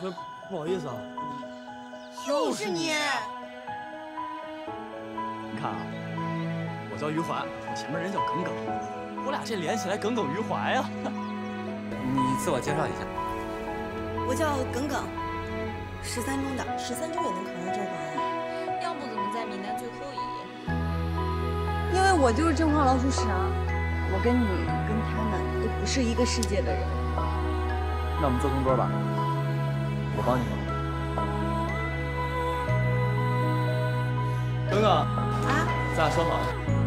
不好意思啊。 又是你！ 你看啊，我叫余淮，我前面人叫耿耿，我俩这连起来耿耿于怀啊。你自我介绍一下。 我叫耿耿，13中的，13中也能考上政法呀？ 要不怎么在名单最后一页？ 因为我就是政法老鼠屎啊！我跟你跟他们都不是一个世界的人。 那我们做同桌吧，我帮你吧。耿耿啊， 咱俩说好了。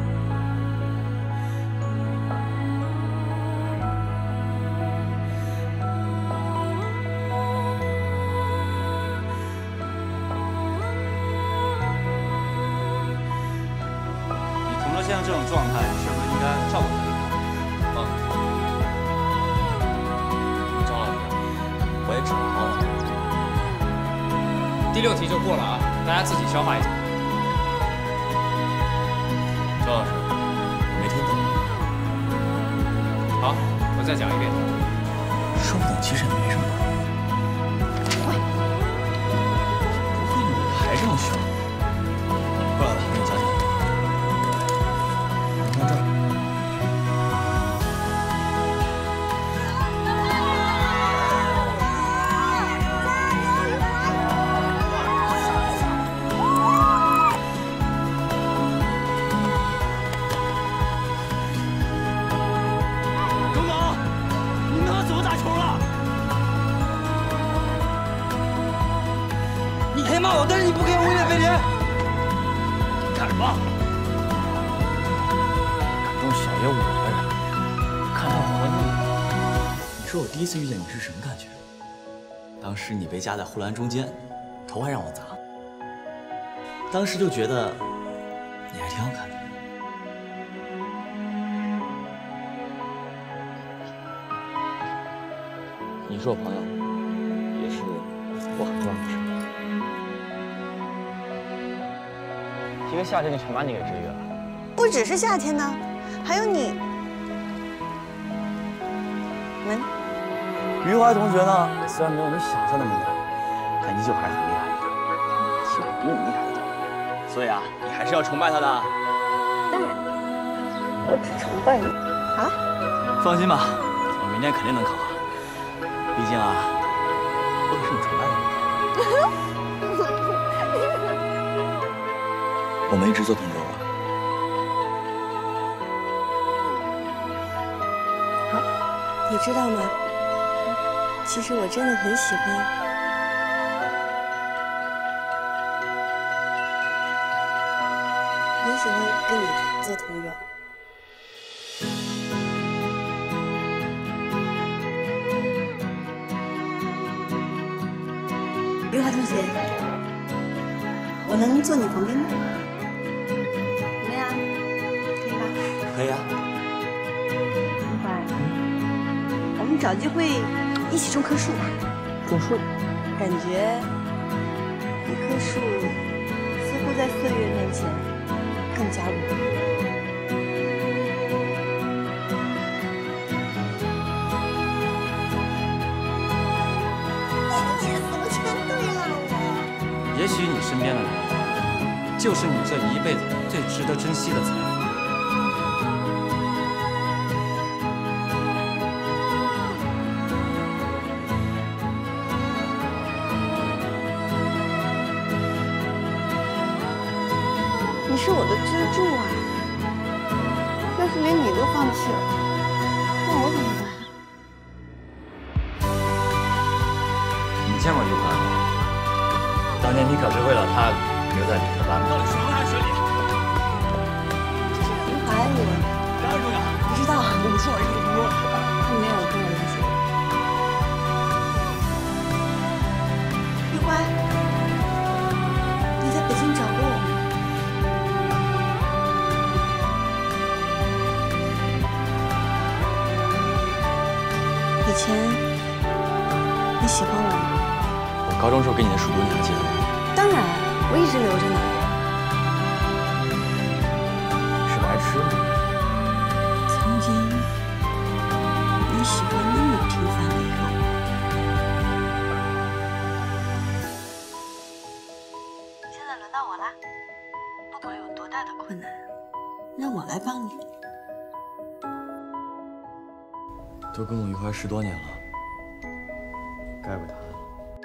你同桌现在这种状态，是不是应该照顾他一下？ 张老师，我也只能帮了。 第6题就过了啊，大家自己消化一下。 张老师，没听懂。 好，我再讲一遍。 说不懂其实也没什么。 会。 不会你还这么凶？过来吧，给你讲讲。你看这儿。耿耿，你他妈怎么打球了？你可以骂我，但是你不可以污蔑飞碟。干什么？感动小爷我的人，看到我你。你说我第一次遇见你是什么感觉？当时你被夹在护栏中间，头还让我砸。当时就觉得你还挺好看的。你是我朋友，也是我很重要的事。一个夏天就全把你给制约了。 不只是夏天呢，还有你。门。 余淮同学呢，虽然没有你想象那么难，但依旧还是很厉害的，其实我比你厉害的多。所以啊，你还是要崇拜他的。 当然，我只崇拜你。好了， 放心吧，我明天肯定能考好。毕竟啊，我可是你崇拜的人。我们一直做同桌吧。 好，你知道吗？其实我真的很喜欢。很喜欢跟你做同桌。余华同学，我能坐你旁边吗？怎么样？可以吧？ 可以啊。 余华，我们找机会一起种棵树吧。 种树？ 感觉一棵树似乎在岁月面前更加无力。 也许你身边的人，就是你这一辈子最值得珍惜的财富。 你是我的支柱啊！要是连你都放弃了，那我怎么办？ 你见过余淮吗？当年你可是为了他留在理科班的。 到底水还是水里？ 余淮，我当然重要。 不知道， 我们说好一个同桌。 他没有跟我联系。余淮，你在北京找过我吗？以前你喜欢我吗？ 我高中时候给你的书读，你还记得吗？ 当然，我一直留着呢。 是白痴吗？ 曾经你喜欢那么平凡美好。 在轮到我啦。不管有多大的困难，让我来帮你。 都跟我一块10多年了，该归他的了。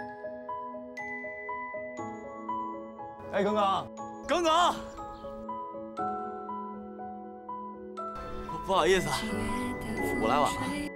哎，耿耿，耿耿，不好意思啊，我来晚了。